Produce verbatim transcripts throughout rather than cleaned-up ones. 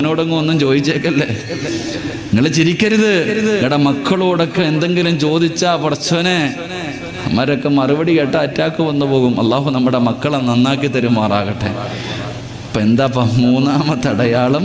എന്നോടൊന്നും ഒന്നും ചോദിച്ചേക്കല്ലേ, നിങ്ങൾ ചിരിക്കരുത്. എടാ മക്കളോടൊക്കെ എന്തെങ്കിലും ചോദിച്ചാ പടച്ചോനെ അമ്മരൊക്കെ മറുപടി കേട്ട അറ്റാക്ക് വന്നു പോകും. അള്ളാഹു നമ്മുടെ മക്കളെ നന്നാക്കി തരുമാറാകട്ടെ. ഇപ്പൊ എന്താ മൂന്നാമത്തെ അടയാളം?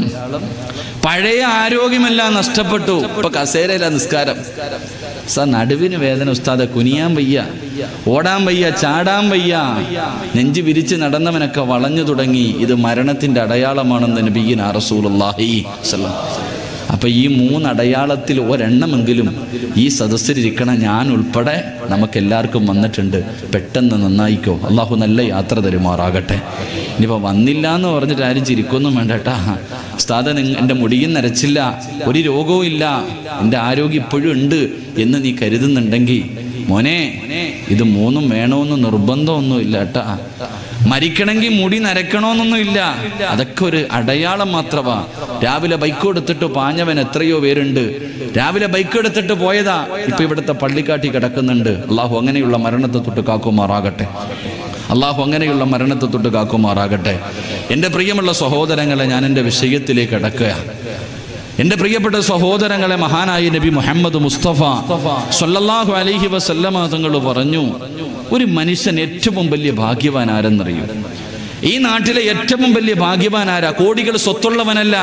പഴയ ആരോഗ്യമെല്ലാം നഷ്ടപ്പെട്ടു. ഇപ്പൊ കസേരയില നിസ്കാരം. സാർ നടുവിന് വേദന ഉസ്താദെ, കുനിയാൻ വയ്യ, ഓടാൻ വയ്യ, ചാടാൻ വയ്യ, നെഞ്ചു വിരിച്ച് നടന്നവനൊക്കെ വളഞ്ഞു തുടങ്ങി. ഇത് മരണത്തിന്റെ അടയാളമാണെന്ന് നബിയിനാ റസൂലുള്ളാഹി സ്വല്ലല്ലാഹു അലൈഹി വസല്ലം. അപ്പൊ ഈ മൂന്നടയാളത്തിൽ ഒരെണ്ണമെങ്കിലും ഈ സദസ്സിലിരിക്കണ ഞാൻ ഉൾപ്പെടെ നമുക്കെല്ലാവർക്കും വന്നിട്ടുണ്ട്. പെട്ടെന്ന് നന്നായിക്കോ, അള്ളാഹു നല്ല യാത്ര തരുമാറാകട്ടെ. ഇനിയിപ്പോൾ വന്നില്ല എന്ന് പറഞ്ഞിട്ട് ആരും ചിരിക്കൊന്നും വേണ്ടട്ടാ. ഉസ്താദ് എൻ്റെ മുടിയും നരച്ചില്ല, ഒരു രോഗവും ഇല്ല, എൻ്റെ ആരോഗ്യം ഇപ്പോഴും ഉണ്ട് എന്ന് നീ കരുതുന്നുണ്ടെങ്കിൽ മോനെ ഇത് മൂന്നും വേണമെന്ന് നിർബന്ധമൊന്നും ഇല്ല കേട്ടാ. മരിക്കണമെങ്കിൽ മുടി നരക്കണമെന്നൊന്നും ഇല്ല, അതൊക്കെ ഒരു അടയാളം മാത്രമാ. രാവിലെ ബൈക്ക് എടുത്തിട്ട് പാഞ്ഞവൻ എത്രയോ പേരുണ്ട്. രാവിലെ ബൈക്ക് എടുത്തിട്ട് പോയതാ, ഇപ്പൊ ഇവിടുത്തെ പള്ളിക്കാട്ടി കിടക്കുന്നുണ്ട്. അള്ളാഹു അങ്ങനെയുള്ള മരണത്തെ തൊട്ട് കാക്കുമാറാകട്ടെ. അള്ളാഹു അങ്ങനെയുള്ള മരണത്തെ തൊട്ട് കാക്കുമാറാകട്ടെ. എൻ്റെ പ്രിയമുള്ള സഹോദരങ്ങളെ, ഞാൻ എൻ്റെ വിഷയത്തിലേക്ക് കടക്കുക. എൻ്റെ പ്രിയപ്പെട്ട സഹോദരങ്ങളെ, മഹാനായ നബി മുഹമ്മദ് മുസ്തഫ സല്ലല്ലാഹു അലൈഹി വസല്ലമ തങ്ങൾ പറഞ്ഞു, ഒരു മനുഷ്യൻ ഏറ്റവും വലിയ ഭാഗ്യവാൻ ആരെന്നറിയൂ? ഈ നാട്ടിലെ ഏറ്റവും വലിയ ഭാഗ്യവാൻ ആരാ? കോടികൾ സ്വത്തുള്ളവനല്ല,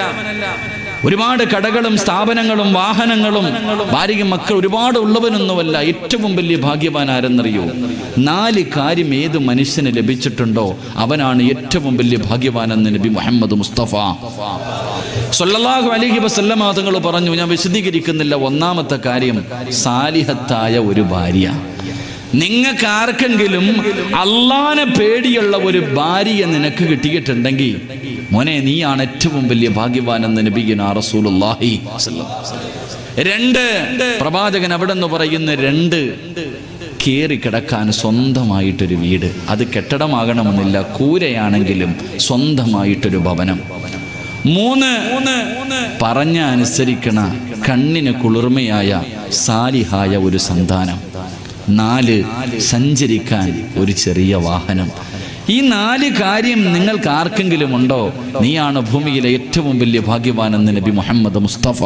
ഒരുപാട് കടകളും സ്ഥാപനങ്ങളും വാഹനങ്ങളും ഭാര്യയും മക്കൾ ഒരുപാട് ഉള്ളവനൊന്നുമല്ല. ഏറ്റവും വലിയ ഭാഗ്യവാൻ ആരെന്നറിയോ? നാല് കാര്യം ഏത് മനുഷ്യന് ലഭിച്ചിട്ടുണ്ടോ അവനാണ് ഏറ്റവും വലിയ ഭാഗ്യവാനെന്ന് നബി മുഹമ്മദ് മുസ്തഫ സല്ലല്ലാഹു അലൈഹി വസല്ലമ തങ്ങൾ പറഞ്ഞു. ഞാൻ വിശദീകരിക്കുന്നില്ല. ഒന്നാമത്തെ കാര്യം, സാലിഹത്തായ ഒരു ഭാര്യ. നിങ്ങൾക്ക് ആർക്കെങ്കിലും അള്ളാനെ പേടിയുള്ള ഒരു ഭാര്യയെ നിനക്ക് കിട്ടിയിട്ടുണ്ടെങ്കിൽ മോനെ നീയാണ് ഏറ്റവും വലിയ ഭാഗ്യവാനെന്ന് നബിയുനാ റസൂലുള്ളാഹി സ്വല്ലല്ലാഹു അലൈഹി വസല്ലം. രണ്ട്, പ്രവാചകൻ അവിടെ നിന്ന് പറയുന്ന രണ്ട്, കേറി കിടക്കാൻ സ്വന്തമായിട്ടൊരു വീട്. അത് കെട്ടിടമാകണമെന്നില്ല, കൂരയാണെങ്കിലും സ്വന്തമായിട്ടൊരു ഭവനം. മൂന്ന്, പറഞ്ഞ അനുസരിക്കണ കണ്ണിന് കുളിർമയായ സാലിഹായ ഒരു സന്താനം. നാല്, സഞ്ചരിക്കാൻ ഒരു ചെറിയ വാഹനം. ഈ നാല് കാര്യം നിങ്ങൾക്ക് ആർക്കെങ്കിലും ഉണ്ടോ, നീയാണ് ഭൂമിയിലെ ഏറ്റവും വലിയ ഭാഗ്യവാനെന്ന് നബി മുഹമ്മദ് മുസ്തഫ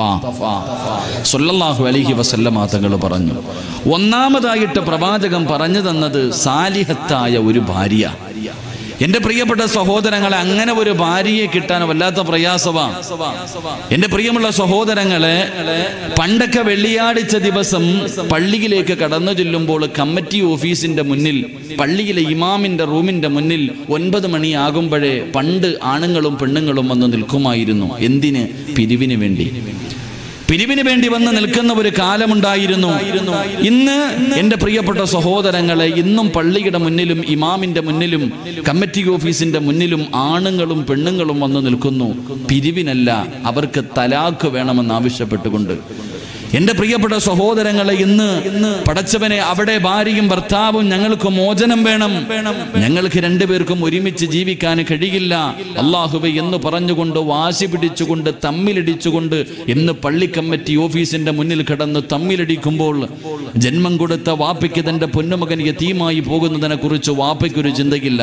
സല്ലല്ലാഹു അലൈഹി വസല്ലമ തങ്ങൾ പറഞ്ഞു. ഒന്നാമതായിട്ട് പ്രവാചകൻ പറഞ്ഞു തന്നത് സാലിഹത്തായ ഒരു ഭാര്യ. എൻ്റെ പ്രിയപ്പെട്ട സഹോദരങ്ങളെ, അങ്ങനെ ഒരു ഭാര്യയെ കിട്ടാൻ വല്ലാത്ത പ്രയാസമാണ്. എൻ്റെ പ്രിയമുള്ള സഹോദരങ്ങളെ, പണ്ടൊക്കെ വെള്ളിയാഴ്ച ദിവസം പള്ളിയിലേക്ക് കടന്നു ചെല്ലുമ്പോൾ കമ്മിറ്റി ഓഫീസിന്റെ മുന്നിൽ, പള്ളിയിലെ ഇമാമിന്റെ റൂമിന്റെ മുന്നിൽ ഒൻപത് മണിയാകുമ്പോഴേ പണ്ട് ആണുങ്ങളും പെണ്ണുങ്ങളും വന്ന് നിൽക്കുമായിരുന്നു. എന്തിന്? പിരിവിന് വേണ്ടി. പിരിവിന് വേണ്ടി വന്ന് നിൽക്കുന്ന ഒരു കാലമുണ്ടായിരുന്നു. ഇന്ന് എൻ്റെ പ്രിയപ്പെട്ട സഹോദരങ്ങളെ, ഇന്നും പള്ളിയുടെ മുന്നിലും ഇമാമിന്റെ മുന്നിലും കമ്മിറ്റി ഓഫീസിന്റെ മുന്നിലും ആണുങ്ങളും പെണ്ണുങ്ങളും വന്ന് നിൽക്കുന്നു. പിരിവിനല്ല, അവർക്ക് തലാഖ് വേണമെന്ന് ആവശ്യപ്പെട്ടുകൊണ്ട്. എൻ്റെ പ്രിയപ്പെട്ട സഹോദരങ്ങളെ, ഇന്ന് പടച്ചവനെ അവിടെ ഭാര്യയും ഭർത്താവും ഞങ്ങൾക്ക് മോചനം വേണം, ഞങ്ങൾക്ക് രണ്ടുപേർക്കും ഒരുമിച്ച് ജീവിക്കാൻ കഴിയില്ല അല്ലാഹുവേ എന്ന് പറഞ്ഞുകൊണ്ട് വാശി പിടിച്ചുകൊണ്ട് തമ്മിലടിച്ചുകൊണ്ട് ഇന്ന് പള്ളി കമ്മിറ്റി ഓഫീസിന്റെ മുന്നിൽ കിടന്ന് തമ്മിലടിക്കുമ്പോൾ ജന്മം കൊടുത്ത വാപ്പയ്ക്ക് തന്റെ പൊന്നുമകൻ യതീമായി പോകുന്നതിനെ കുറിച്ച് വാപ്പയ്ക്കൊരു ചിന്തയില്ല.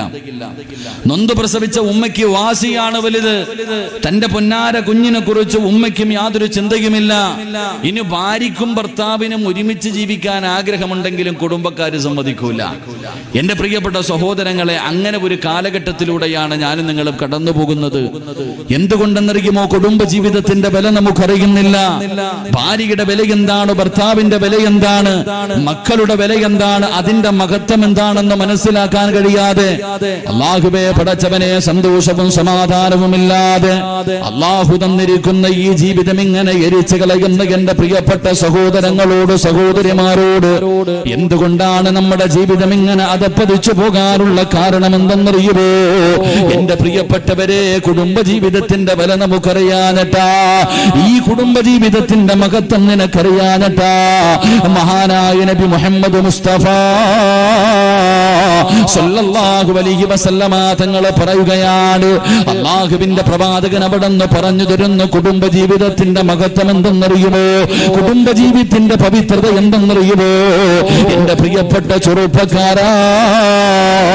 നൊന്തു പ്രസവിച്ച ഉമ്മയ്ക്ക് വാശിയാണ് വലുത്. തന്റെ പൊന്നാര കുഞ്ഞിനെ കുറിച്ച് ഉമ്മയ്ക്കും യാതൊരു ചിന്തയുമില്ല. ഇനി ഭാര്യയ്ക്കും ഭർത്താവിനും ഒരുമിച്ച് ജീവിക്കാൻ ആഗ്രഹമുണ്ടെങ്കിലും കുടുംബക്കാര് സമ്മതിക്കൂല. എന്റെ പ്രിയപ്പെട്ട സഹോദരങ്ങളെ, അങ്ങനെ ഒരു കാലഘട്ടത്തിലൂടെയാണ് ഞാനും നിങ്ങളും കടന്നു പോകുന്നത്. എന്തുകൊണ്ടെന്നറിയുമോ? കുടുംബ ജീവിതത്തിന്റെ വില നമുക്കറിയുന്നില്ല. ഭാര്യയുടെ വില എന്താണ്, ഭർത്താവിന്റെ വില എന്താണ്, മക്കളുടെ വില എന്താണ്, അതിന്റെ മഹത്വം എന്താണെന്ന് മനസ്സിലാക്കാൻ കഴിയാതെ അല്ലാഹുവേ പടച്ചവനെ സന്തോഷവും സമാധാനവുമില്ലാതെ അല്ലാഹു തന്നിരിക്കുന്ന ഈ ജീവിതം ഇങ്ങനെ എരിച്ചു കളയുന്ന എന്റെ പ്രിയപ്പെട്ട സഹോദരങ്ങളോട് സഹോദരിമാരോട് എന്തുകൊണ്ടാണ് നമ്മുടെ ജീവിതം ഇങ്ങനെ അതപ്പതിച്ചു പോകാനുള്ള കാരണം എന്തെന്നറിയുമോ? എന്റെ പ്രിയപ്പെട്ടവരെ, കുടുംബ ജീവിതത്തിന്റെ വില നമുക്കറിയാനട്ടാ, ഈ കുടുംബ ജീവിതത്തിന്റെ മഹത്വം നിനക്കറിയാനട്ടാ. മഹാനായ നബി മുഹമ്മദ് മുസ്തഫ സല്ലല്ലാഹു അലൈഹി വസല്ലമ തങ്ങൾ പറയുകയാണ്, അല്ലാഹുവിന്റെ പ്രവാചകൻ അവിടെ നിന്ന് പറഞ്ഞു തരുന്നു കുടുംബ ജീവിതത്തിന്റെ മഹത്വം എന്തെന്നറിയുമോ? കുടുംബ ജീവിതത്തിന്റെ പവിത്രത എന്തെന്നറിയുമോ? എന്റെ പ്രിയപ്പെട്ട ചെറുപ്പക്കാരാ,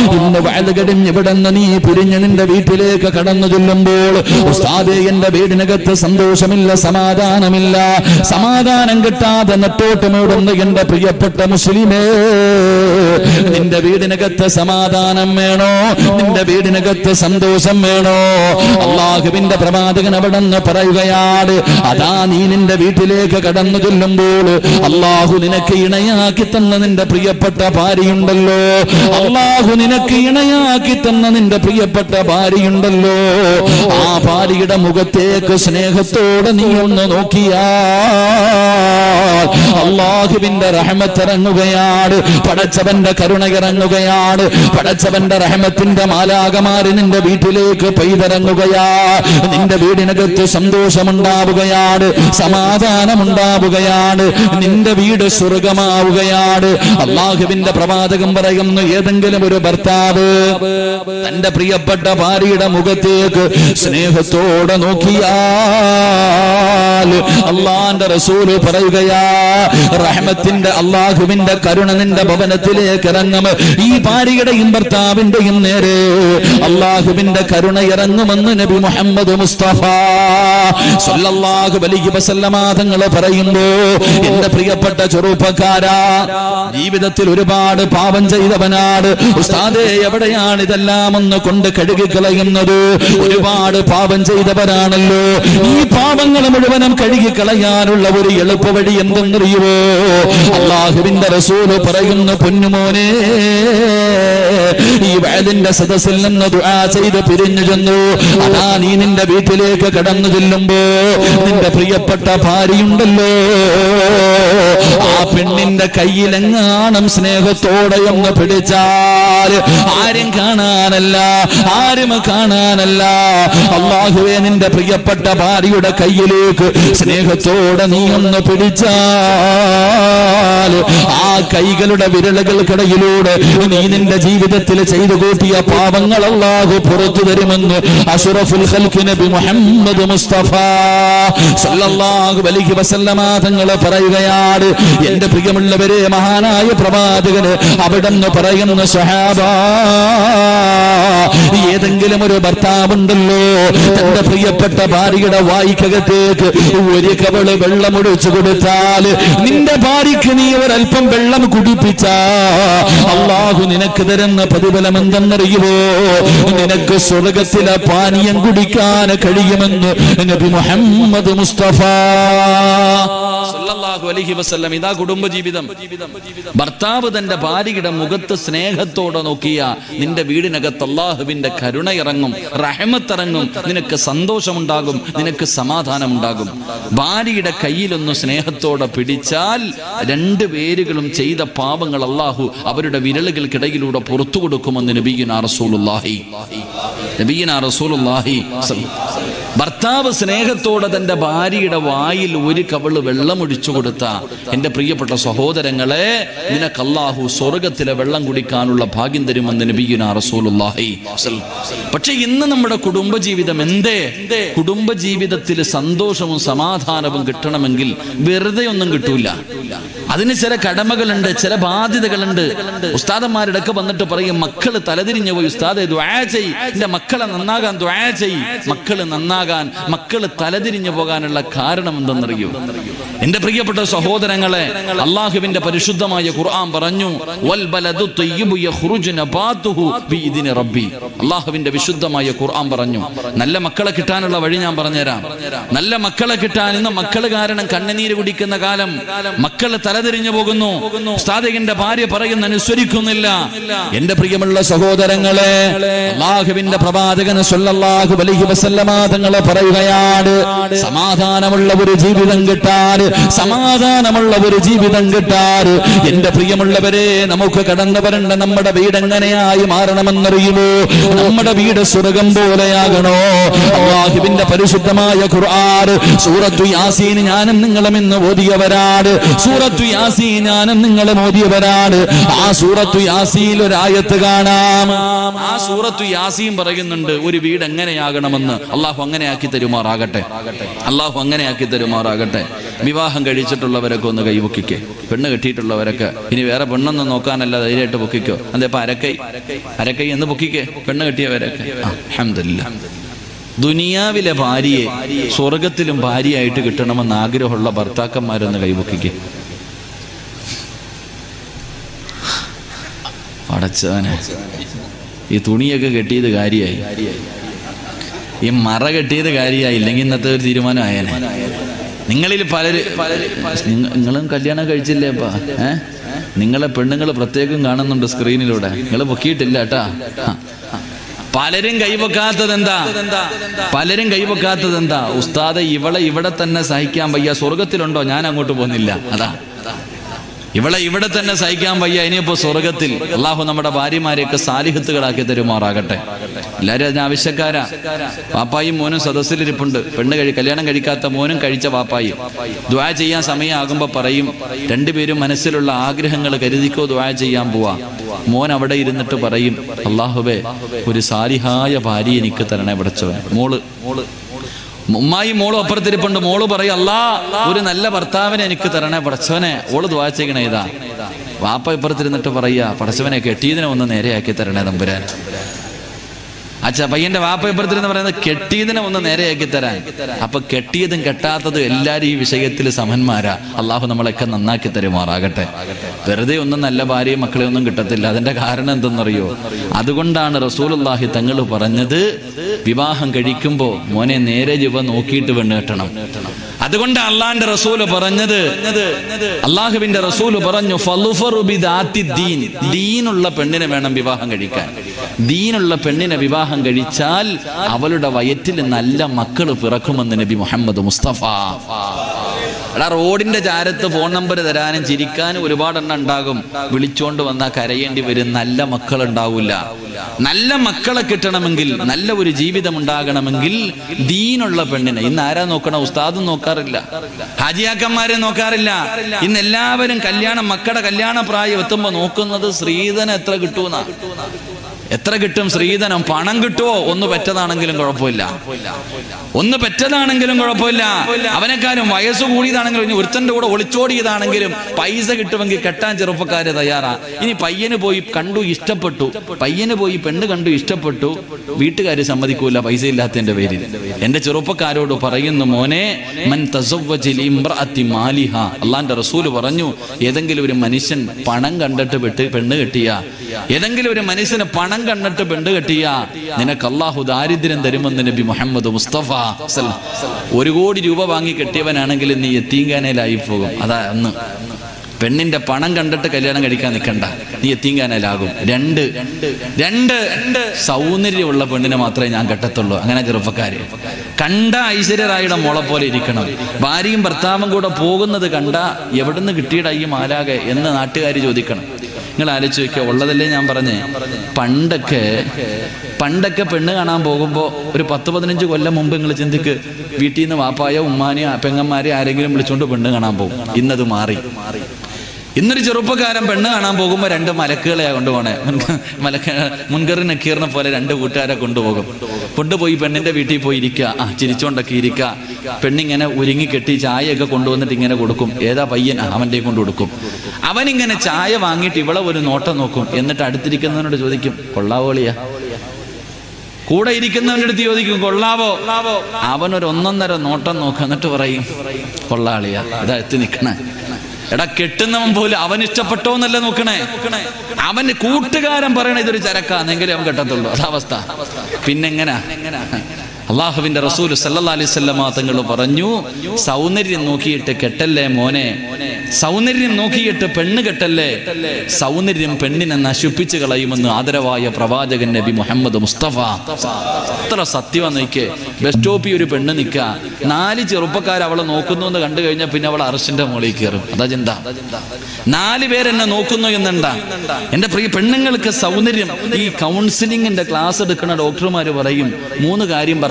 ഇന്ന് വഅദ് കഴിഞ്ഞ് ഇവിടുന്ന് നീ പിരിഞ്ഞ് നിന്റെ വീട്ടിലേക്ക് കടന്നു ചെല്ലുമ്പോൾ ഉസ്താദേ എന്റെ വീടിനകത്ത് സന്തോഷമില്ല, സമാധാനമില്ല, സമാധാനം കിട്ടാതെ നെട്ടോട്ടമോടുന്ന എന്റെ പ്രിയപ്പെട്ട മുസ്ലിമേ, നിന്റെ വീടിനകത്ത് സമാധാനം വേണോ? നിന്റെ വീടിനകത്ത് സന്തോഷം വേണോ? അല്ലാഹുവിന്റെ പ്രവാചകൻ അവിടെ നിന്ന് പറയുകയാണ്, അതാ നീ നിന്റെ വീട്ടിലേക്ക് കടന്നു ചെല്ലുമ്പോൾ അല്ലാഹു നിനക്ക് ഇണയാക്കി തന്ന നിന്റെ പ്രിയപ്പെട്ട ഭാര്യയുണ്ടല്ലോ, അല്ലാഹു നിനക്ക് ഇണയാക്കി തന്ന നിന്റെ പ്രിയപ്പെട്ട ഭാര്യയുണ്ടല്ലോ, ആ ഭാര്യയുടെ മുഖത്തേക്ക് സ്നേഹത്തോടെ നീ ഒന്ന് നോക്കിയാൽ അല്ലാഹുവിന്റെ റഹ്മത്ത് ഇറങ്ങുകയാണ്, പടച്ചവന്റെ കരുണ ഇറങ്ങുകയാണ്, പടച്ചവന്റെ റഹ്മത്തിന്റെ മാലാകമാര് നിന്റെ വീട്ടിലേക്ക് പെയ്തിറങ്ങുകയാ. നിന്റെ വീടിനകത്ത് സന്തോഷമുണ്ടാവുകയാണ്, സമാധാനമുണ്ടാവുകയാണ്, നിന്റെ വീട് സ്വർഗമാവുകയാണ്. അല്ലാഹുവിന്റെ പ്രവാചകൻ പറയുന്നു, ഏതെങ്കിലും ഒരു ഭർത്താവ് തന്റെ പ്രിയപ്പെട്ട ഭാര്യയുടെ മുഖത്തേക്ക് സ്നേഹത്തോടെ നോക്കിയാൽ അല്ലാഹുവിന്റെ റസൂൽ പറയുകയാ, റഹ്മത്തിന്റെ അല്ലാഹുവിന്റെ കരുണ നിന്റെ ഭവനത്തിലേക്ക് ഇറങ്ങും. ഈ ഭാര്യയുടെയും ഭർത്താവിന്റെയും നേരെ അല്ലാഹുവിന്റെ കരുണ ഇറങ്ങുമെന്ന് നബി മുഹമ്മദ് മുസ്തഫ സല്ലല്ലാഹു അലൈഹി വസല്ലമ തങ്ങൾ പറയുന്നു. എന്റെ പ്രിയപ്പെട്ട ചെറുപ്പക്കാരാ, ജീവിതത്തിൽ ഒരുപാട് പാപം ചെയ്തവനാണ് ഉസ്താദേ, എവിടെയാണ് ഇതെല്ലാം ഒന്ന് കൊണ്ട് കഴുകിക്കളയുന്നത്? ഒരുപാട് പാപം ചെയ്തവരാണല്ലോ. ഈ പാപങ്ങൾ മുഴുവനും കഴുകിക്കളയാനുള്ള ഒരു എളുപ്പ വഴി എന്തെന്നറിയുമോ? അല്ലാഹുവിന്റെ റസൂൽ പറയുന്നു, പൊന്നുമോനെ, ഈ വഅദിന്റെ സദസ്സിൽ നിന്ന് ദുആ ചെയ്ത് പിരിഞ്ഞു ചെന്നു. അതാ നീ നിന്റെ വീട്ടിലേക്ക് കടന്നു ചെല്ലുമ്പോ നിന്റെ പ്രിയപ്പെട്ട ഭാര്യയുണ്ടല്ലോ, ആ പെണ്ണിന്റെ കയ്യിലെങ്ങാനും സ്നേഹത്തോടെ ഒന്ന് പിടിച്ചാൽ ആരും കാണാനല്ല, ആരും കാണാനല്ല, അല്ലാഹുവേ നിന്റെ പ്രിയപ്പെട്ട ഭാര്യയുടെ കയ്യിലേക്ക് സ്നേഹത്തോടെ നീ ഒന്ന് പിടിച്ചാൽ ആ കൈകളുടെ വിരലുകൾക്കിടയിലൂടെ നീ നിന്റെ ജീവിതത്തിൽ ചെയ്തു കൂട്ടിയ പാപങ്ങൾ അല്ലാഹു പുറത്തു തരുമെന്ന് അഷ്റഫുൽ ഖൽഖ് നബി മുഹമ്മദ് മുസ്തഫ സല്ലല്ലാഹു അലൈഹി വസല്ലമ തങ്ങൾ പറയുകയാണ്. എന്റെ പ്രിയമുള്ളവരെ, മഹാനായ പ്രവാചകന് അവിടെന്ന് പറയുന്ന സ്വഹാബ, ഏതെങ്കിലും ഒരു ഭർത്താവുണ്ടല്ലോ തന്റെ പ്രിയപ്പെട്ട ഭാര്യയുടെ വായിക്കകത്തേക്ക് ഒരു കവള് വെള്ളം ഒഴിച്ചു കൊടുത്താൽ, നിന്റെ ഭാര്യക്ക് നീ ഒരൽപ്പം വെള്ളം കുടിപ്പിച്ച അല്ലാഹു നിനക്ക് തരുന്ന പ്രതിഫലം എന്തെന്നറിയുമോ? നിനക്ക് സ്വർഗത്തിലെ പാനീയം കുടിക്കാൻ കഴിയുമെന്ന് നബി മുഹമ്മദ് മുസ്തഫ സല്ലല്ലാഹു അലൈഹി വസല്ലം. ഇതാ കുടുംബജീവിതം. ഭർത്താവ് തന്റെ ഭാര്യയുടെ മുഖത്ത് സ്നേഹത്തോടെ നോക്കിയ നിന്റെ വീടിനകത്ത് അല്ലാഹുവിന്റെ കരുണ ഇറങ്ങും, റഹ്മത്ത് ഇറങ്ങും, നിനക്ക് സന്തോഷമുണ്ടാകും, നിനക്ക് സമാധാനമുണ്ടാകും. ഭാര്യയുടെ കയ്യിലൊന്ന് സ്നേഹത്തോടെ പിടിച്ചാൽ രണ്ട് പേരുകളും ചെയ്ത പാപങ്ങൾ അല്ലാഹു അവരുടെ വിരലുകൾക്കിടയിലൂടെ പുറത്തു കൊടുക്കുമെന്ന് നബിയുനാ റസൂലുള്ളാഹി നബിയുനാ റസൂലുള്ളാഹി. ഭർത്താവ് സ്നേഹത്തോടെ തന്റെ ഭാര്യയുടെ വായിൽ ഒരു കവള് വെള്ളം ഒഴിച്ചു കൊടുത്ത എന്റെ പ്രിയപ്പെട്ട സഹോദരങ്ങളെ, നിനക്ക് അല്ലാഹു സ്വർഗത്തിലെ വെള്ളം കുടിക്കാനുള്ള ഭാഗ്യം തരുമെന്ന് നബിയുനാ റസൂലുള്ളാഹി. പക്ഷെ ഇന്ന് നമ്മുടെ കുടുംബജീവിതം എന്തേ? കുടുംബജീവിതത്തിൽ സന്തോഷവും സമാധാനവും കിട്ടണമെങ്കിൽ വെറുതെ ഒന്നും കിട്ടൂല. അതിന് ചില കടമകളുണ്ട്, ചില ബാധ്യതകളുണ്ട്. ഉസ്താദന്മാരുടെ ഒക്കെ വന്നിട്ട് പറയും, മക്കള് തലതിരിഞ്ഞു പോയി ഉസ്താദെ ദുആ ചെയ്യ്, എന്റെ മക്കളെ നന്നാകാൻ ദുആ ചെയ്യ്. മക്കള് നന്നാകാൻ, മക്കള് തലതിരിഞ്ഞു പോകാനുള്ള കാരണം എന്തെന്നറിയോ? എന്റെ പ്രിയപ്പെട്ട സഹോദരങ്ങളെ, അല്ലാഹുവിന്റെ പരിശുദ്ധമായ ഖുർആൻ പറഞ്ഞു, വൽ ബലദു തയ്യിബു യഖ്റുജു നബാതുഹു ബിഇദ്നി റബ്ബി. അല്ലാഹുവിന്റെ വിശുദ്ധമായ ഖുർആൻ പറഞ്ഞു, നല്ല മക്കളെ കിട്ടാനുള്ള വഴി ഞാൻ പറഞ്ഞുതരാം. നല്ല മക്കളെ കിട്ടാൻ ഇന്ന് മക്കള് കാരണം കണ്ണുനീര് കുടിക്കുന്ന കാലം, മക്കള് തലതിരിഞ്ഞു പോകുന്നു, ഉസ്താദിന്റെ ഭാര്യ പറയുന്ന അനുസരിക്കുന്നില്ല. എന്റെ പ്രിയമുള്ള സഹോദരങ്ങളെ, അല്ലാഹുവിന്റെ പ്രവാചകൻ സല്ലല്ലാഹു അലൈഹി വസല്ലമ തങ്ങൾ പറയുകയാണ്, സമാധാനമുള്ള ഒരു ജീവിതം കിട്ടാൻ, സമാധാനമുള്ള ഒരു ജീവിതം കിട്ടാൻ എന്റെ പ്രിയമുള്ളവരെ, നമുക്ക് കടന്നു വരേണ്ട നമ്മുടെ വീട് എങ്ങനെയായി മാറണമെന്നറിയുമോ? നമ്മുടെ വീട് സ്വർഗം പോലെയാകണോ? അല്ലാഹുവിന്റെ പരിശുദ്ധമായ ഖുർആൻ സൂറത്തു യാസീൻ ഞാനും നിങ്ങളും ഇന്ന് ഓതിയവരാണ്. സൂറത്തു യാസീൻ ഞാനും നിങ്ങളും ഓതിയവരാണ്. ആ സൂറത്തു യാസീൻ ഒരു ആയത്ത് കാണാം. ആ സൂറത്തു യാസീൻ പറയുന്നുണ്ട് ഒരു വീട് എങ്ങനെയാകണമെന്ന്. അല്ലാഹു അങ്ങനെയാക്കി തരുമാറാകട്ടെ, അല്ലാഹു അങ്ങനെയാക്കി തരുമാറാകട്ടെ. വിവാഹം കഴിച്ചിട്ടുള്ളവരൊക്കെ ഒന്ന് കൈ പൊക്കിക്കേ. പെണ്ണ് കെട്ടിയിട്ടുള്ളവരൊക്കെ ഇനി വേറെ പെണ്ണൊന്നും നോക്കാനല്ല ധൈര്യമായിട്ട് പൊക്കിക്കോ. അതെപ്പോ അരക്കൈ അരക്കൈ എന്ന് പൊക്കിക്കേ പെണ്ണ് കെട്ടിയവരൊക്കെ. അൽഹംദുലില്ലാഹ്. ദുനിയാവിലെ ഭാര്യയെ സ്വർഗത്തിലും ഭാര്യയായിട്ട് കിട്ടണമെന്ന് ആഗ്രഹമുള്ള ഭർത്താക്കന്മാരൊന്ന് കൈപൊക്കിക്കേ. പടച്ചവനെ, ഈ തുണിയൊക്കെ കെട്ടിയത് കാര്യമായി, ഈ മറ കെട്ടിയത് കാര്യമായി. ഇല്ലെങ്കിൽ ഇന്നത്തെ ഒരു തീരുമാനം ആയേനെ. നിങ്ങളിൽ പലര് നിങ്ങളും കല്യാണം കഴിച്ചില്ലേ അപ്പാ? ഏഹ് നിങ്ങളെ പെണ്ണുങ്ങൾ പ്രത്യേകം കാണുന്നുണ്ട് സ്ക്രീനിലൂടെ. നിങ്ങൾ പൊക്കിയിട്ടില്ല കേട്ടാ. പലരും കൈവെക്കാത്തത് എന്താ? പലരും കൈവെക്കാത്തത് എന്താ? ഉസ്താദെ, ഇവളെ ഇവിടെ തന്നെ സഹിക്കാൻ വയ്യ, സ്വർഗത്തിലുണ്ടോ? ഞാൻ അങ്ങോട്ട് പോകുന്നില്ല. അതാ, ഇവളെ ഇവിടെ തന്നെ സഹിക്കാൻ വയ്യ, ഇനിയിപ്പോ സ്വർഗത്തിൽ. അള്ളാഹു നമ്മുടെ ഭാര്യമാരെയൊക്കെ സാലിഹത്തുകളാക്കി തരുമാറാകട്ടെ. എല്ലാവരും അതിന് ആവശ്യക്കാരാ. വാപ്പായും മോനും സദസ്സിലിരിപ്പുണ്ട്. പെണ്ണ് കഴി കല്യാണം കഴിക്കാത്ത മോനും കഴിച്ച വാപ്പായും. ദുആ ചെയ്യാൻ സമയമാകുമ്പോ പറയും, രണ്ടുപേരും മനസ്സിലുള്ള ആഗ്രഹങ്ങൾ കരുതിക്കോ, ദുആ ചെയ്യാൻ പോവാ. മോൻ അവിടെ ഇരുന്നിട്ട് പറയും, അള്ളാഹുവേ, ഒരു സാലിഹായ ഭാര്യ എനിക്ക് തരണേ പടച്ചവൻ. മോള് മോള് ഉമ്മായി മോളും അപ്പുറത്തിരിപ്പുണ്ട്. മോള് പറയും, അല്ലാ, ഒരു നല്ല ഭർത്താവിനെ എനിക്ക് തരണേ പടച്ചവനെ. ഓള് ദുആ ചെയ്യണേ. ഇതാ വാപ്പ ഇപ്പുറത്തിരുന്നിട്ട് പറയാ, പടച്ചവനെ കെട്ടിയതിനെ ഒന്ന് നേരെയാക്കി തരണേ തമ്പുരാൻ. അച്ഛാ, പയ്യന്റെ വാപ്പ ഇപ്പുറത്തിരുന്ന് പറയുന്നത് കെട്ടിയതിനെ ഒന്ന് നേരെയാക്കി തരാൻ. അപ്പൊ കെട്ടിയതും കെട്ടാത്തതും എല്ലാരും ഈ വിഷയത്തിൽ സമന്മാരാ. അള്ളാഹു നമ്മളൊക്കെ നന്നാക്കി തരുമാറാകട്ടെ. വെറുതെ ഒന്നും നല്ല ഭാര്യയും മക്കളെ ഒന്നും കിട്ടത്തില്ല. അതിന്റെ കാരണം എന്തെന്നറിയോ? അതുകൊണ്ടാണ് റസൂലുള്ളാഹി തങ്ങൾ പറഞ്ഞത്, വിവാഹം കഴിക്കുമ്പോ മോനെ നേരെ ചുവ നോക്കിയിട്ട് പെണ്ണ് കെട്ടണം. അതുകൊണ്ട് അള്ളാന്റെ റസൂല് പറഞ്ഞത്, അള്ളാഹുവിന്റെ റസൂല് പറഞ്ഞു, ഫളുഫറു ബിദാത്തി ദീൻ, ദീനുള്ള പെണ്ണിനെ വേണം വിവാഹം കഴിക്കാൻ. ദീനുള്ള പെണ്ണിനെ വിവാഹം കഴിച്ചാൽ അവളുടെ വയറ്റിൽ നല്ല മക്കൾ പിറക്കുമെന്ന് നബി മുഹമ്മദ് മുസ്തഫ. എടാ, റോഡിന്റെ ചാരത്ത് ഫോൺ നമ്പർ തരാനും ചിരിക്കാനും ഒരുപാടെണ്ണം ഉണ്ടാകും. വിളിച്ചോണ്ട് വന്നാൽ കരയേണ്ടി വരും. നല്ല മക്കൾ ഉണ്ടാവില്ല. നല്ല മക്കളെ കിട്ടണമെങ്കിൽ, നല്ല ഒരു ജീവിതം ഉണ്ടാകണമെങ്കിൽ ദീനുള്ള പെണ്ണിനെ. ഇന്ന് ആരാ നോക്കണം? ഉസ്താദും നോക്കാറില്ല, ഹാജിയാക്കന്മാരെ നോക്കാറില്ല. ഇന്ന് എല്ലാവരും കല്യാണം, മക്കളുടെ കല്യാണ പ്രായം എത്തുമ്പോ നോക്കുന്നത് സ്ത്രീധനം എത്ര കിട്ടുമെന്നാ. എത്ര കിട്ടും സ്ത്രീധനം? പണം കിട്ടുമോ? ഒന്ന് പെറ്റതാണെങ്കിലും കുഴപ്പമില്ല, ഒന്ന് പെറ്റതാണെങ്കിലും കുഴപ്പമില്ല. അവനെക്കാരും വയസ്സ് കൂടിയതാണെങ്കിലും, ഒരുത്തന്റെ കൂടെ ഒളിച്ചോടിയതാണെങ്കിലും പൈസ കിട്ടുമെങ്കിൽ കെട്ടാൻ ചെറുപ്പക്കാര് തയ്യാറാ. ഇനി പയ്യന് പോയി കണ്ടു, ഇഷ്ടപ്പെട്ടു, പയ്യന് പോയി പെണ്ണ് കണ്ടു, ഇഷ്ടപ്പെട്ടു, വീട്ടുകാര് സമ്മതിക്കൂല പൈസ ഇല്ലാത്തതിന്റെ പേരിൽ. എന്റെ ചെറുപ്പക്കാരോട് പറയുന്നു, മോനെ, മൻ തസവ്വജ ലിംറഅത്തി മാലിഹ, അള്ളാന്റെ റസൂല് പറഞ്ഞു, ഏതെങ്കിലും ഒരു മനുഷ്യൻ പണം കണ്ടിട്ട് പെട്ട് പെണ്ണ് കെട്ടിയ, ഏതെങ്കിലും ഒരു മനുഷ്യന് പണം കണ്ടിട്ട് പെണ്ണ് കെട്ടിയ, നിനക്ക് അള്ളാഹു ദാരിദ്ര്യം തരുമെന്ന് നബി മുഹമ്മദ് മുസ്തഫ. ഒരു കോടി രൂപ വാങ്ങി കെട്ടിയവനാണെങ്കിൽ നീ യത്തീംഖാനയിലായി പോകും. അതാ ഒന്ന്. പെണ്ണിന്റെ പണം കണ്ടിട്ട് കല്യാണം കഴിക്കാൻ നിൽക്കണ്ട, നീ യത്തീംഖാനയിലാകും. രണ്ട് രണ്ട് സൗന്ദര്യമുള്ള പെണ്ണിനെ മാത്രമേ ഞാൻ കെട്ടത്തുള്ളൂ. അങ്ങനെ ചെറുപ്പക്കാര് കണ്ട ഐശ്വര്യറായിയുടെ മോളെ പോലെ ഇരിക്കണം. ഭാര്യയും ഭർത്താവും കൂടെ പോകുന്നത് കണ്ട എവിടുന്ന് കിട്ടിയിട ഈ മാലാകെ എന്ന് നാട്ടുകാർ ചോദിക്കണം. നിങ്ങൾ ആലോചിച്ച് നോക്കിയാൽ, ഉള്ളതല്ലേ ഞാൻ പറഞ്ഞേ. പണ്ടൊക്കെ പണ്ടൊക്കെ പെണ്ണ് കാണാൻ പോകുമ്പോൾ ഒരു പത്ത് പതിനഞ്ച് കൊല്ലം മുമ്പ് നിങ്ങൾ ചിന്തിക്ക്, വീട്ടിൽ നിന്ന് വാപ്പായോ ഉമ്മാനെയോ പെങ്ങന്മാരെ ആരെങ്കിലും വിളിച്ചുകൊണ്ട് പെണ്ണ് കാണാൻ പോകും. ഇന്നത് മാറി. ഇന്നൊരു ചെറുപ്പക്കാരൻ പെണ്ണ് കാണാൻ പോകുമ്പോൾ രണ്ട് മലക്കുകളെയാ കൊണ്ടുപോകണേ. മലക്ക മുൻകറി നക്കീറിനെ പോലെ രണ്ട് കൂട്ടുകാരെ കൊണ്ടുപോകും. കൊണ്ടുപോയി പെണ്ണിന്റെ വീട്ടിൽ പോയി ഇരിക്കുക, ആ ചിരിച്ചോണ്ടൊക്കെ ഇരിക്കുക. പെണ്ണിങ്ങനെ ഒരുങ്ങി കെട്ടി ചായയൊക്കെ കൊണ്ടുവന്നിട്ട് ഇങ്ങനെ കൊടുക്കും. ഏതാ പയ്യൻ? അവൻ്റെ കൊണ്ട് കൊടുക്കും. അവനിങ്ങനെ ചായ വാങ്ങിയിട്ട് ഇവളെ ഒരു നോട്ടം നോക്കും. എന്നിട്ട് അടുത്തിരിക്കുന്നവനോട് ചോദിക്കും, കൊള്ളാവോളിയാ? കൂടെ ഇരിക്കുന്നവൻ്റെ അടുത്ത് ചോദിക്കും, കൊള്ളാവോ? അവനൊരു ഒന്നൊന്നര നോട്ടം നോക്കും. എന്നിട്ട് പറയും, കൊള്ളാളിയാ, ഇതാ എത്തി നിൽക്കണേ. എടാ, കെട്ടുന്നവൻ പോലും അവൻ ഇഷ്ടപ്പെട്ടോ എന്നല്ല നോക്കണേ. അവന്റെ കൂട്ടുകാരൻ പറയണ ഇതൊരു ചരക്കാന്നെങ്കിലും അവൻ കെട്ടത്തുള്ളൂ. അതവസ്ഥ. പിന്നെങ്ങനാ? അള്ളാഹുവിന്റെ റസൂൽ സല്ലല്ലാഹു അലൈഹി വസല്ലമ തങ്ങൾ പറഞ്ഞു, സൗന്ദര്യം നോക്കിയിട്ട് കെട്ടല്ലേ മോനെ, സൗന്ദര്യം നോക്കിയിട്ട് പെണ്ണ് കെട്ടല്ലേ, സൗന്ദര്യം പെണ്ണിനെ നശിപ്പിച്ചു കളയുമെന്ന് ആദരവായ പ്രവാചകൻ നബി മുഹമ്മദ് മുസ്തഫ. അത്ര സത്യമാണ്. നോക്കിയേ, ബസ് സ്റ്റോപ്പിൽ ഒരു പെണ്ണ് നിൽക്കുക, നാല് ചെറുപ്പക്കാർ അവളെ നോക്കുന്നു എന്ന് കണ്ടു കഴിഞ്ഞാൽ പിന്നെ അവൾ അർശിന്റെ മുകളിൽ കയറും. അതാ ചിന്ത. നാല് പേരെന്നെ നോക്കുന്നു എന്നുണ്ടാ. എന്റെ പ്രിയ പെണ്ണുങ്ങൾക്ക് സൗന്ദര്യം, ഈ കൗൺസിലിങ്ങിന്റെ ക്ലാസ് എടുക്കുന്ന ഡോക്ടർമാർ പറയും, മൂന്ന് കാര്യം ഭർത്താവ്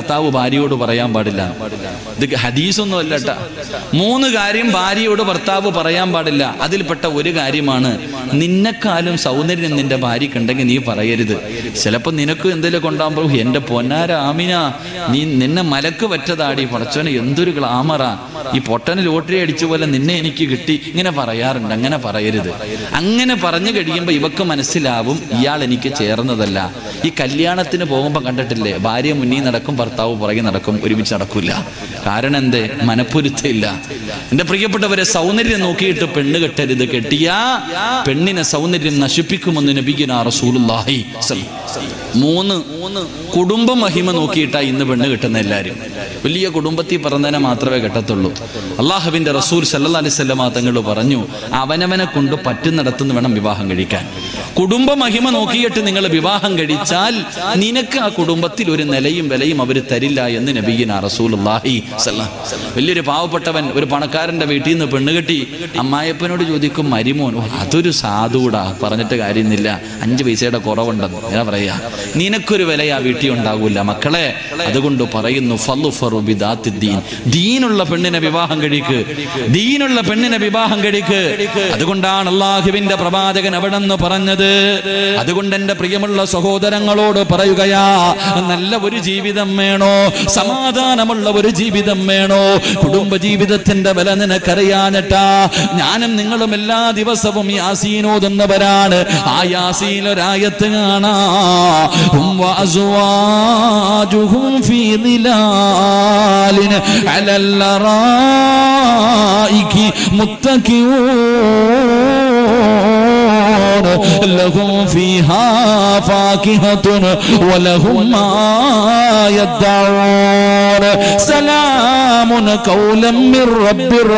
ഭർത്താവ് ഭാര്യയോട് പറയാൻ പാടില്ല. ഇത് ഹദീസൊന്നും അല്ല കേട്ടാ. മൂന്ന് കാര്യം ഭാര്യയോട് ഭർത്താവ് പറയാൻ പാടില്ല. അതിൽപ്പെട്ട ഒരു കാര്യമാണ്, നിന്നെക്കാളും സൗന്ദര്യം നിന്റെ ഭാര്യക്കുണ്ടെങ്കിൽ നീ പറയരുത്. ചിലപ്പോൾ നിനക്ക് എന്തെങ്കിലും കൊണ്ടാകുമ്പോൾ എന്റെ പൊന്നാര ആമിന, നീ നിന്നെ മലക്ക് പറ്റതാടി, പടച്ചോനെ എന്തൊരു ഗ്ലാമറാ, ഈ പൊട്ടന് ലോട്ടറി അടിച്ച പോലെ നിന്നെ എനിക്ക് കിട്ടി, ഇങ്ങനെ പറയാറുണ്ട്. അങ്ങനെ പറയരുത്. അങ്ങനെ പറഞ്ഞു കഴിയുമ്പോൾ ഇവക്ക് മനസ്സിലാവും ഇയാൾ എനിക്ക് ചേർന്നതല്ല. ഈ കല്യാണത്തിന് പോകുമ്പോൾ കണ്ടിട്ടില്ലേ, ഭാര്യ മുന്നിൽ നടക്കും, ഭർത്താവ് പുറകെ നടക്കും, ഒരുമിച്ച് നടക്കൂല. കാരണം എന്തേ? മനപ്പൊരുത്തമില്ല. എന്റെ പ്രിയപ്പെട്ടവരെ, സൗന്ദര്യം നോക്കിയിട്ട് പെണ്ണ് കെട്ടരുത്. കെട്ടിയാ പെണ്ണിനെ സൗന്ദര്യം നശിപ്പിക്കുമെന്ന് നബിയുനാ റസൂലുള്ളാഹി. മൂന്ന് കുടുംബ മഹിമ നോക്കിയിട്ടാ ഇന്ന് പെണ്ണ് കെട്ടുന്ന എല്ലാവരും. വലിയ കുടുംബത്തിൽ പറഞ്ഞതിനെ മാത്രമേ കെട്ടത്തുള്ളൂ. അള്ളാഹുവിന്റെ റസൂൽ സല്ലല്ലാഹു അലൈഹി വസല്ലം തങ്ങൾ പറഞ്ഞു, അവനവനെ കൊണ്ട് പറ്റുന്നിടത്തുനിന്ന് വേണം വിവാഹം കഴിക്കാൻ. കുടുംബ മഹിമ നോക്കിയിട്ട് നിങ്ങൾ വിവാഹം കഴിച്ചാൽ നിനക്ക് ആ കുടുംബത്തിൽ ഒരു നിലയും വിലയും അവർ തരില്ല എന്ന് നബിയുനാ റസൂലുള്ളാഹി സ്വല്ലല്ലാഹു അലൈഹി വസല്ലം. വലിയൊരു പാവപ്പെട്ടവൻ ഒരു പണക്കാരന്റെ വീട്ടിൽ നിന്ന് പെണ്ണ് കെട്ടി. അമ്മായപ്പനോട് ചോദിക്കും, മരിമോൻ അതൊരു സാധുടാ, പറഞ്ഞിട്ട് കാര്യമില്ല, അഞ്ച് പൈസയുടെ കുറവുണ്ടെന്ന്. ഞാൻ പറയാ, നിനക്കൊരു വില ആ വീട്ടിൽ ഉണ്ടാകൂല മക്കളെ. അതുകൊണ്ട് പറയുന്നു, ഫളുഫറു ബിദാത്തിദ്ദീൻ, ദീനുള്ള പെണ്ണിനെ വിവാഹം കഴിക്ക്, ദീനുള്ള പെണ്ണിനെ വിവാഹം കഴിക്ക്. അതുകൊണ്ടാണ് അല്ലാഹുവിന്റെ പ്രവാചകൻ അവിടെ നിന്ന് പറഞ്ഞത്. അതുകൊണ്ട് എന്റെ പ്രിയമുള്ള സഹോദരങ്ങളോട് പറയുകയാ, നല്ല ഒരു ജീവിതം വേണോ, സമാധാനമുള്ള ഒരു ജീവിതം വേണോ, കുടുംബ ജീവിതത്തിന്റെ വില നിനക്കറിയാഞ്ഞിട്ടാ ഞാനും നിങ്ങളും എല്ലാ ദിവസവും യാസീൻ ഓതുന്നവരാണ്. ആ യാസീൻ ഒരായത്ത് കാണാ, ഹും വഅസ്വാജുഹും ഫീ ദിലാലിൻ അലൽ അറായികി മുത്തഖിഊൻ ലഹും ഫീഹാ ഫാകിഹത്തുൻ വലഹും മാ യദ്ദഊൻ സലാമുൻ ഖൗലൻ മിർ റബ്ബിർ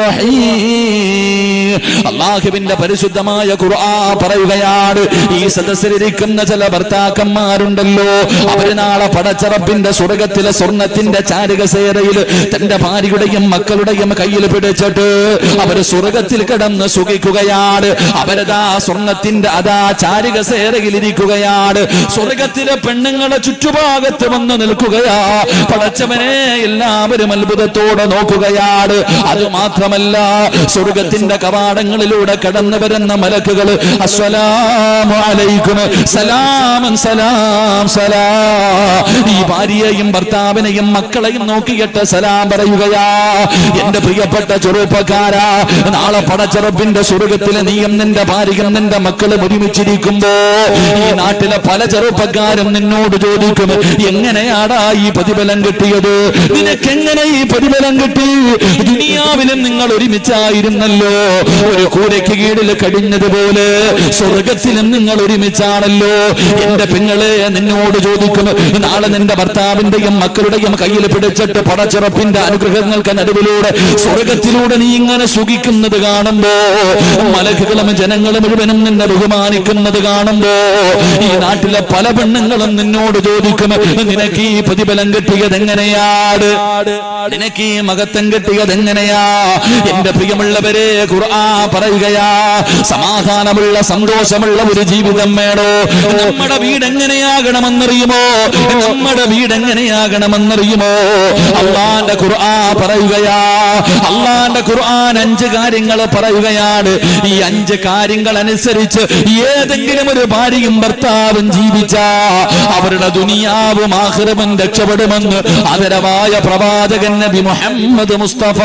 റഹീം. അല്ലാഹുവിന്റെ പരിശുദ്ധമായ ഖുർആൻ പറയുകയാണ്, ഈ സദസ്സിലിരിക്കുന്ന ചില ഭർത്താക്കന്മാരുണ്ടല്ലോ, അവര് നാളെ പടച്ച റബ്ബിന്റെ സ്വർഗ്ഗത്തിലെ സ്വർണ്ണത്തിന്റെ ചാരുകസേരയിൽ തന്റെ ഭാര്യയുടെയും മക്കളുടെയും കയ്യിൽ പിടിച്ചിട്ട് അവര് സ്വർഗ്ഗത്തിൽ കിടന്ന് സുഖിക്കുകയാണ്. അവരതാ സ്വർണ്ണത്തിന്റെ അതാ ചാരുകസേരയിൽ ഇരിക്കുകയാണ്. സ്വർഗ്ഗത്തിലെ പെണ്ണുങ്ങളെ ചുറ്റുഭാഗത്ത് വന്ന് നിൽക്കുകയാ. പടച്ചവനെ എല്ലാവരും അത്ഭുതത്തോടെ നോക്കുകയാണ്. അത് മാത്രമല്ല, സ്വർഗ്ഗത്തിന്റെ കവാടങ്ങളിലൂടെ കടന്നു വരുന്ന മലക്കുകൾ അസ്സലാമു അലൈക്കും സലാമൻ സലാം സലാം, ഈ ഭാര്യയെയും ഭർത്താവിനെയും മക്കളെയും നോക്കിയിട്ട് സലാം പറയുകയാ. എന്റെ പ്രിയപ്പെട്ട ചെറുപ്പക്കാരാ, നാളെ പടച്ച റബ്ബിന്റെ സ്വർഗ്ഗത്തിൽ നീയും നിന്റെ ഭാര്യയും നിന്റെ മക്കളും ഒരുമിച്ചിരിക്കുമ്പോ ഈ നാട്ടിലെ പല ചെറുപ്പക്കാരും നിന്നോട് ചോദിക്കും, എങ്ങനെയാടാ ഈ പ്രതിഫലം കിട്ടിയത്, നിനക്കെങ്ങനെ ഈ പ്രതിഫലം കിട്ടി? ദുനിയാവിലും നിങ്ങൾ ഒരുമിച്ചായിരുന്നല്ലോ, ഒരു കൂരയ്ക്ക് കീഴിൽ കഴിഞ്ഞതുപോലെ സ്വർഗത്തിലും നിങ്ങൾ ഒരുമിച്ചാണല്ലോ. എന്റെ പെങ്ങളെ നിന്നോട് ചോദിക്കും, നാളെ നിന്റെ ഭർത്താവിന്റെയും മക്കളുടെയും കയ്യിൽ പിടിച്ചിട്ട് പടച്ചിറപ്പിന്റെ അനുഗ്രഹങ്ങൾക്ക് നടുവിലൂടെ സ്വർഗത്തിലൂടെ നീ ഇങ്ങനെ സുഖിക്കുന്നത് കാണുമ്പോ, മലക്കുകളും ജനങ്ങളും മുഴുവനും നിന്നെ ബഹുമാനിക്കുന്നത് കാണുമ്പോ, ഈ നാട്ടിലെ പല പെണ്ണുങ്ങളും നിന്നോട് ചോദിക്കും, നിനക്ക് ഈ പ്രതിഫലം കിട്ടിയത് എങ്ങനെയാണ്, നിനക്ക് ഈ മഹത്വം കിട്ടിയത് എങ്ങനെയാ? എന്റെ പ്രിയമുള്ളവരെ, ഖുർആൻ പറയുകയാ, സമാധാനമുള്ള സന്തോഷമുള്ള ഒരു ജീവിതം വേണോ? നമ്മുടെ വീട് എങ്ങനെയാകണമെന്നറിയുമോ? നമ്മുടെ വീട് എങ്ങനെയാകണമെന്നറിയുമോ? അള്ളാന്റെ ഖുർആൻ പറയുകയാ, അള്ളാന്റെ ഖുർആൻ അഞ്ച് കാര്യങ്ങൾ പറയുകയാണ്. ഈ അഞ്ച് കാര്യങ്ങൾ അനുസരിച്ച് ഏതെങ്കിലും ഒരു ഭാര്യയും ഭർത്താവും ജീവിച്ചാ അവരുടെ ദുനിയാവും ആഖിറവും രക്ഷപ്പെടുമെന്ന് ആദരവായ പ്രവാചകൻ നബി മുഹമ്മദ് മുസ്തഫ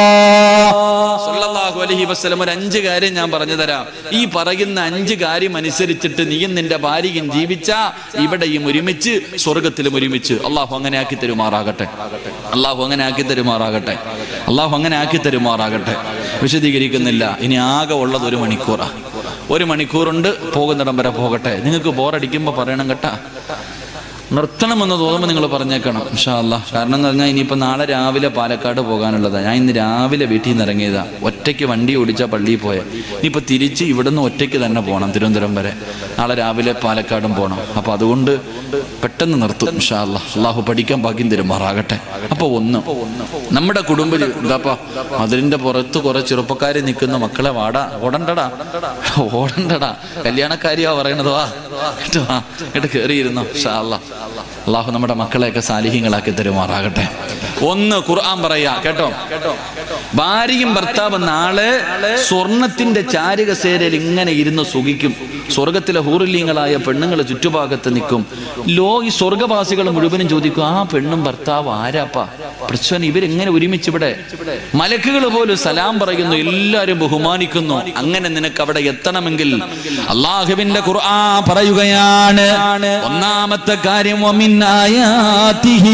സല്ലല്ലാഹു അലൈഹി വസല്ലം ഒരു അഞ്ച് കാര്യം ഞാൻ പറഞ്ഞു തരാം. ഈ പറയുന്ന അഞ്ച് കാര്യം അനുസരിച്ചിട്ട് നീയും നിന്റെ ഭാര്യയും ജീവിച്ചാ ഇവിടെയും ഒരുമിച്ച് സ്വർഗത്തിലും ഒരുമിച്ച്. അള്ളാഹു അങ്ങനെ ആക്കി തരുമാറാകട്ടെ, അള്ളാഹു അങ്ങനെ ആക്കി തരുമാറാകട്ടെ, അള്ളാഹു അങ്ങനെ ആക്കി തരുമാറാകട്ടെ. വിശദീകരിക്കുന്നില്ല, ഇനി ആകെ ഉള്ളത് ഒരു മണിക്കൂറാ. ഒരു മണിക്കൂറുണ്ട്, പോകുന്നിടം വരെ പോകട്ടെ. നിങ്ങൾക്ക് ബോറടിക്കുമ്പോൾ പറയണം കേട്ടാ, നിർത്തണമെന്ന് തോന്നുമ്പോൾ നിങ്ങൾ പറഞ്ഞേക്കണം ഇൻഷാ അല്ലാഹ്. കാരണം എന്ന് പറഞ്ഞാൽ ഇനിയിപ്പോൾ നാളെ രാവിലെ പാലക്കാട് പോകാനുള്ളതാണ്. ഞാൻ ഇന്ന് രാവിലെ വീട്ടിൽ നിന്ന് ഇറങ്ങിയതാ, ഒറ്റയ്ക്ക് വണ്ടി ഓടിച്ചാൽ പള്ളിയിൽ പോയാൽ ഇനിയിപ്പോൾ തിരിച്ച് ഇവിടുന്ന് ഒറ്റയ്ക്ക് തന്നെ പോകണം തിരുവനന്തപുരം വരെ. നാളെ രാവിലെ പാലക്കാടും പോകണം. അപ്പോൾ അതുകൊണ്ട് പെട്ടെന്ന് നിർത്തും ഇൻഷാ അല്ലാഹ്. അള്ളാഹു പഠിക്കാൻ ഭാഗ്യം തരുമാറാകട്ടെ. അപ്പൊ ഒന്ന് നമ്മുടെ കുടുംബ എന്താപ്പാ അതിന്റെ പുറത്ത് കുറെ ചെറുപ്പക്കാര് നിൽക്കുന്ന മക്കളെ വാടാ ഓടണ്ടടാ ഓടണ്ടടാ കല്യാണക്കാരിയാ പറയണത് വാ കേട്ടോ വാ കേട്ട് കയറിയിരുന്നോ ഇൻഷാ അല്ലാഹ്. അള്ളാഹു നമ്മുടെ മക്കളെയൊക്കെ സാലിഹ്യങ്ങളാക്കി തരുമാറാകട്ടെ. ഒന്ന് ഖുർആൻ പറയാ കേട്ടോ. ഭാര്യയും ഭർത്താവ് നാളെ സ്വർണത്തിന്റെ ചാരുകസേരയിൽ ഇങ്ങനെ ഇരുന്ന് സുഖിക്കും. സ്വർഗത്തിലെ ഹൂറിലീങ്ങളായ പെണ്ണുങ്ങൾ ചുറ്റുഭാഗത്ത് നിൽക്കും. ലോ ഈ സ്വർഗവാസികൾ മുഴുവനും ചോദിക്കും, ആ പെണ്ണും ഭർത്താവ് ആരാപ്പാ പ്രശ്നം, ഇവരെങ്ങനെ ഒരുമിച്ച് ഇവിടെ? മലക്കുകൾ പോലും സലാം പറയുന്നു, എല്ലാവരും ബഹുമാനിക്കുന്നു. അങ്ങനെ നിനക്ക് അവിടെ എത്തണമെങ്കിൽ അള്ളാഹുവിന്റെ ഖുർആൻ പറയുകയാണ്, ഒന്നാമത്തെ കാര്യം വമിൻ ആയാതിഹി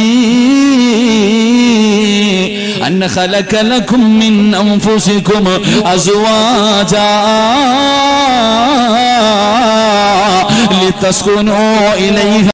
അൻ ഖലഖ ലക്കും മിൻ അൻഫുസികും അസ്വാജാ ലിതസ്കുനൂ ഇലൈഹ